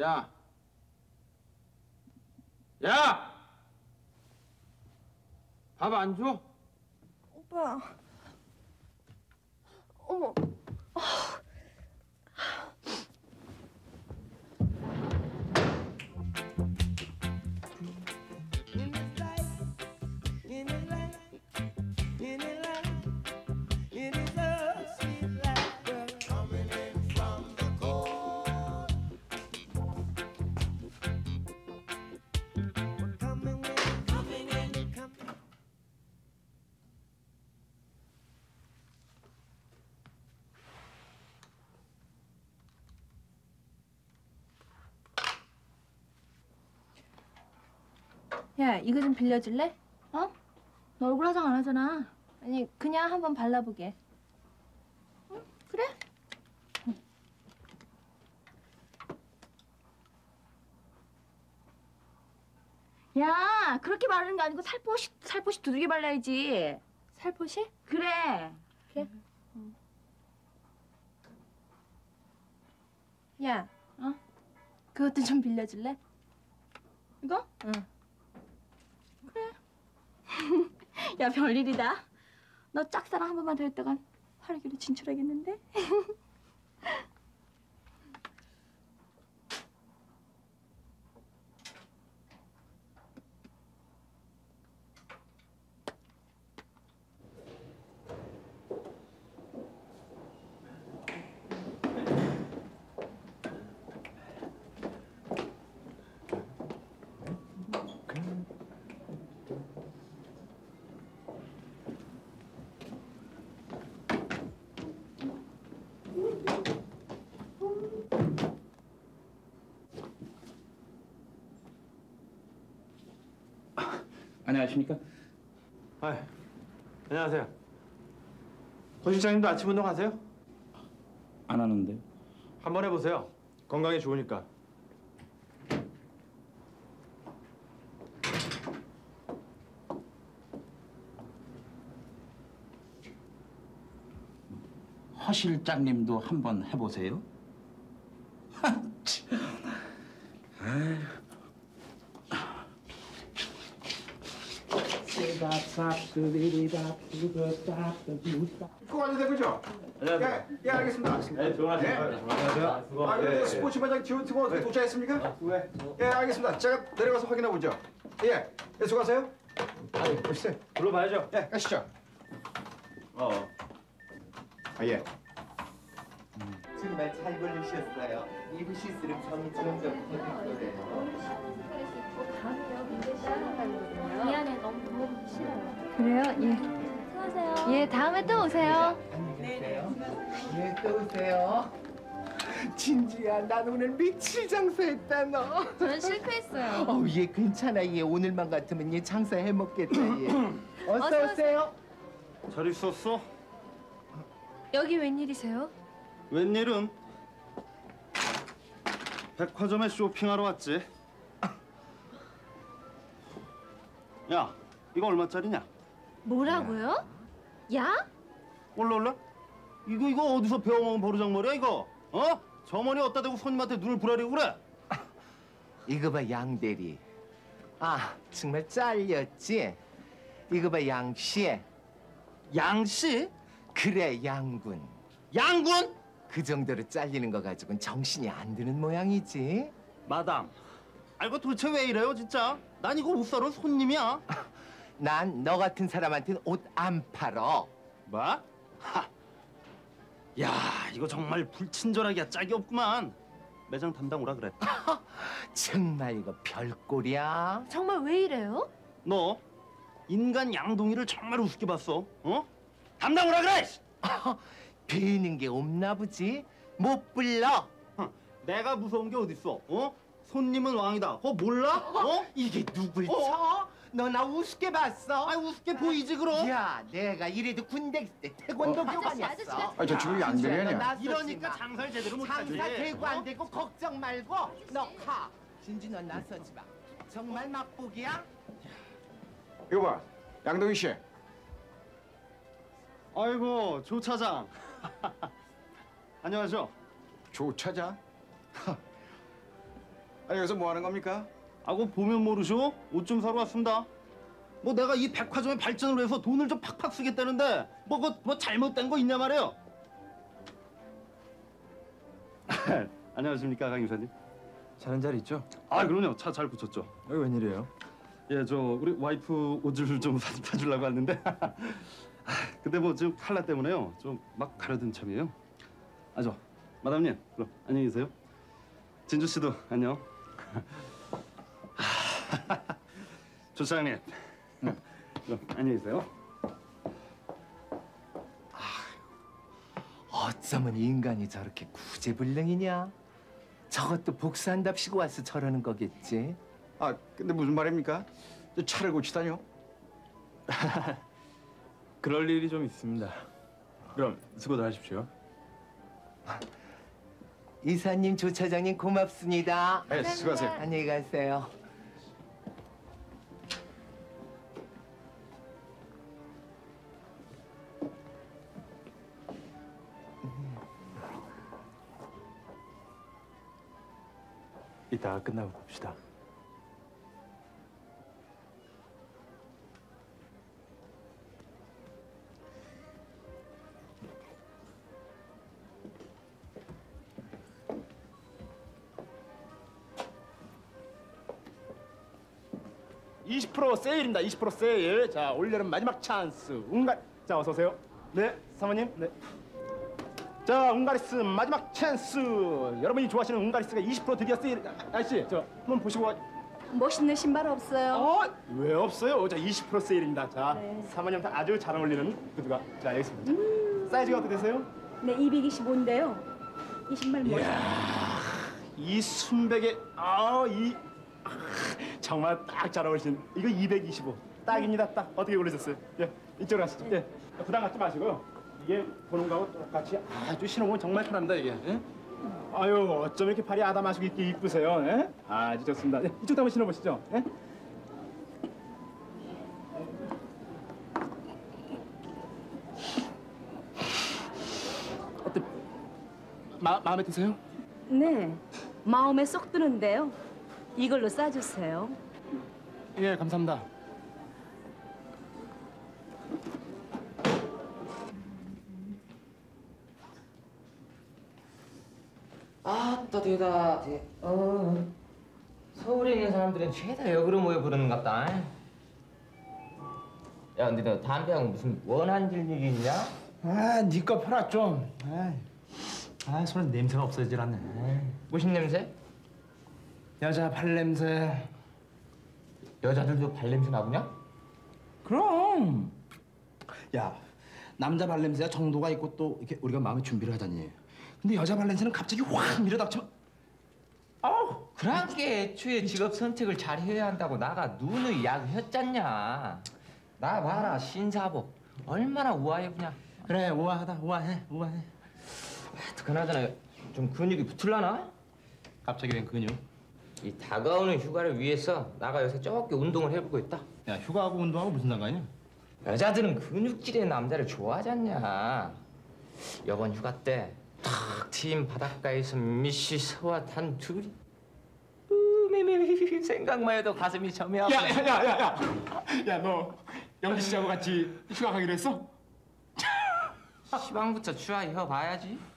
야! 야! 밥 안 줘? 오빠. 어머. 야, 이거 좀 빌려줄래? 어? 너 얼굴 화장 안 하잖아. 아니, 그냥 한번 발라보게. 응? 그래? 응. 야, 그렇게 바르는 게 아니고 살포시 두들겨 발라야지. 살포시? 그래. 그래. 응. 야, 어? 그것도 좀 빌려줄래? 이거? 응. 그래. 야, 별일이다. 너 짝사랑 한 번만 더 했다간 화르기로 진출하겠는데? 안녕하십니까? 아, 안녕하세요. 권 실장님도 아침 운동 하세요? 안 하는데. 한번 해보세요. 건강에 좋으니까. 허 실장님도 한번 해보세요. 수고하셨어요, 그죠? 안녕하세요. 예, 알겠습니다. 네, 좋아하세요. 안녕하세요. 아, 그리고 스포츠 매장 지원 팀은 어떻게 도착했습니까? 왜? 예, 알겠습니다. 제가 내려가서 확인해 보죠. 예, 수고하세요. 보시죠. 불러봐야죠. 예, 가시죠. 어. 아, 예. 정말 잘 걸리셨어요. 입으실수록 점이 점점 커질 거예요. 미안해, 너무 도와주기 싫어요. 그래요? 예. 수고하세요. 예, 다음에 또 오세요. 네, 또 오세요. 진주야, 난 오늘 며칠 장사했다 너. 저는 실패했어요. 얘 괜찮아. 얘 오늘만 같으면 얘 장사해 먹겠다 얘. 어서 어서 오세요. 잘 있었어? 여기 웬일이세요? 웬일은? 백화점에 쇼핑하러 왔지. 야, 이거 얼마짜리냐? 뭐라고요? 야? 올라. 이거 어디서 배워먹은 버르장머리야 이거? 어? 저 머리 어디다 대고 손님한테 눈을 부라리고 그래? 이거 봐 양대리. 아 정말 잘렸지? 이거 봐 양씨. 양씨? 그래 양군. 양군? 그 정도로 잘리는 거 가지고는 정신이 안 드는 모양이지. 마담, 이거 도대체 왜 이래요 진짜? 난 이거 옷 사러 손님이야. 난 너 같은 사람한테는 옷 안 팔어. 뭐? 하. 야, 이거 정말 불친절하기야 짝이 없구만. 매장 담당 오라 그랬다. 정말 이거 별꼴이야. 정말 왜 이래요? 너 인간 양동이를 정말 우습게 봤어. 어? 담당 오라 그래. 배는 게 없나 보지? 못 불러. 내가 무서운 게 어딨어? 어? 손님은 왕이다. 그거 몰라? 어? 이게 누굴 쳐? 너 나 우습게 봤어? 아, 우습게 보이지 그럼? 야, 내가 이래도 군대 있을 때 태권도 교관이었어. 아, 저 지금 양대리야. 이러니까 장사를 제대로 못하지. 장사 되고 안 되고 걱정 말고 너 가. 진주 넌 나서지 마. 정말 맛보기야? 이거 봐, 양동희 씨. 아이고, 조 차장. 안녕하세요. 조 차장? 아니 여기서 뭐 하는 겁니까? 아고 보면 모르쇼? 옷 좀 사러 왔습니다. 뭐 내가 이 백화점의 발전을 위해서 돈을 좀 팍팍 쓰겠다는데 뭐 잘못된 거 있냐 말이에요. 안녕하십니까 강 이사님. 자는 자리 있죠? 아 그럼요. 차 잘 붙였죠. 여기 웬일이에요? 예, 저 우리 와이프 옷을 좀 사주려고 왔는데 근데 뭐 지금 칼라 때문에요. 좀 막 가려든 참이에요. 아 저 마담님 그럼 안녕히 계세요. 진주 씨도 안녕. 조 사장님 그럼 안녕히 계세요. 어쩌면 이 인간이 저렇게 구제불능이냐? 저것도 복수한답시고 와서 저러는 거겠지. 아 근데 무슨 말입니까? 저 차를 고치다뇨? 그럴 일이 좀 있습니다. 그럼 수고들 하십시오. 이사님, 조 차장님 고맙습니다. 네, 수고하세요. 안녕히 가세요. 이따가 끝나고 봅시다. (20% 세일입니다. 20% 세일. 자, 올여름 마지막 찬스. 자, 어서 오세요. 네, 사모님. 네. 자, 웅가리스 마지막 찬스. 여러분이 좋아하시는 웅가리스가 20% 드디어 세일. 아저씨, 저 한번 보시고. 멋있는 신발 없어요? 왜 없어요? 자, 20% 세일입니다. 자, 사모님한테 아주 잘 어울리는 구두가. 자, 여기 있습니다. 사이즈가 어떻게 되세요? 네, 225인데요. 이 신발 멋있어요. 이 순백에 정말 딱 잘 어울리신 이거 225 딱입니다. 딱 어떻게 고르셨어요? 예, 이쪽으로 가시죠. 예, 부담 갖지 마시고요. 이게 보는 거하고 똑같이 아주 신어보면 정말 편합니다 이게. 예? 아유 어쩜 이렇게 발이 아담하시고 이렇게 이쁘세요? 예? 아주 좋습니다. 예, 이쪽도 한번 신어보시죠. 예? 어때? 마음에 드세요? 네, 마음에 쏙 드는데요. 이걸로 싸주세요. 예, 감사합니다. 아따 대다 대. 서울에 있는 사람들은 죄다 역으로 모여 부르는갑다. 야, 근데 너 담배하고 무슨 원한질 일이 있냐? 네 거 펴라 좀. 손에 냄새가 없어지질 않네. 무슨 냄새? 여자 발냄새. 여자들도 발냄새 나보냐? 그럼. 야, 남자 발냄새야 정도가 있고 또 이렇게 우리가 마음의 준비를 하자니. 근데 여자 발냄새는 갑자기 확 밀어닥쳐. 아우. 그러게 애초에 직업 선택을 잘 해야 한다고 나가 눈의 약 혔잖냐. 나 봐라 신사복 얼마나 우아해 보냐. 그래 우아하다 우아해. 그나저나 좀 근육이 붙을라나? 갑자기 웬 근육? 이 다가오는 휴가를 위해서 나가 요새 쪼개 운동을 해보고 있다. 야 휴가하고 운동하고 무슨 상관이냐? 여자들은 근육질의 남자를 좋아하잖냐. 이번 휴가 때 탁 트인 바닷가에서 미시서와 단 둘이 생각만 해도 가슴이 점이 아파. 야 너 영기 씨하고 같이 휴가 가기로 했어? 시방부터 추하여 봐야지.